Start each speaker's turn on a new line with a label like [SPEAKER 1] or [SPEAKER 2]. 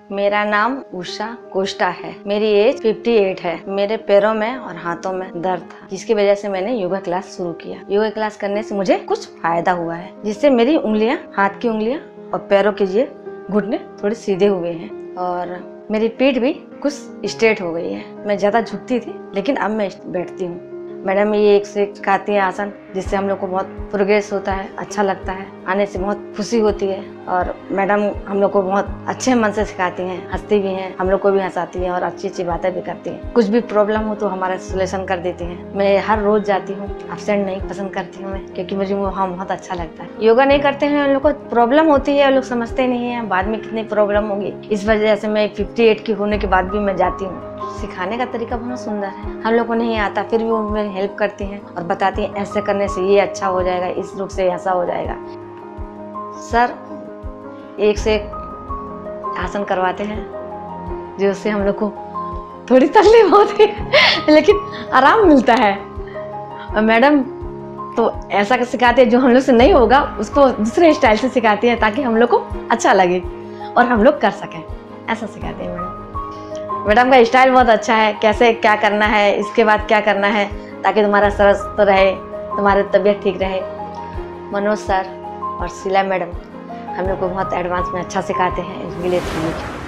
[SPEAKER 1] मेरा नाम उषा कोष्टा है। मेरी एज 58 है। मेरे पैरों में और हाथों में दर्द था, जिसकी वजह से मैंने योगा क्लास शुरू किया। योगा क्लास करने से मुझे कुछ फायदा हुआ है, जिससे मेरी उंगलियां, हाथ की उंगलियां और पैरों के ये घुटने थोड़े सीधे हुए हैं और मेरी पीठ भी कुछ स्ट्रेट हो गई है। मैं ज्यादा झुकती थी, लेकिन अब मैं बैठती हूँ। मैडम ये एक से एक सिखाती है आसन, जिससे हम लोग को बहुत प्रोग्रेस होता है, अच्छा लगता है, आने से बहुत खुशी होती है। और मैडम हम लोग को बहुत अच्छे मन से सिखाती हैं, हंसती भी हैं, हम लोग को भी हंसाती हैं और अच्छी अच्छी बातें भी करती हैं। कुछ भी प्रॉब्लम हो तो हमारा सोल्यूशन कर देती हैं। मैं हर रोज जाती हूँ, एब्सेंट नहीं पसंद करती हूँ मैं, क्योंकि मुझे वहाँ बहुत अच्छा लगता है। योगा नहीं करते हैं, उन लोग को प्रॉब्लम होती है, लोग समझते नहीं है बाद में कितनी प्रॉब्लम होगी। इस वजह से मैं 58 की होने के बाद भी मैं जाती हूँ। सिखाने का तरीका बहुत सुंदर है। हम लोग को नहीं आता, फिर भी वो मेरी हेल्प करती हैं और बताती हैं ऐसे करने से ये अच्छा हो जाएगा, इस रुख से ऐसा हो जाएगा। सर एक से एक आसन करवाते हैं, जिससे हम लोग को थोड़ी तकलीफ होती है लेकिन आराम मिलता है। और मैडम तो ऐसा सिखाते हैं जो हम लोग से नहीं होगा उसको दूसरे स्टाइल से सिखाती है, ताकि हम लोग को अच्छा लगे और हम लोग कर सकें। ऐसा सिखाते हैं मैडम। मैडम का स्टाइल बहुत अच्छा है, कैसे क्या करना है, इसके बाद क्या करना है, ताकि तुम्हारा स्वस्थ रहे, तुम्हारी तबीयत ठीक रहे। मनोज सर और शीला मैडम हम लोग को बहुत एडवांस में अच्छा सिखाते हैं, इसके लिए थैंक यू।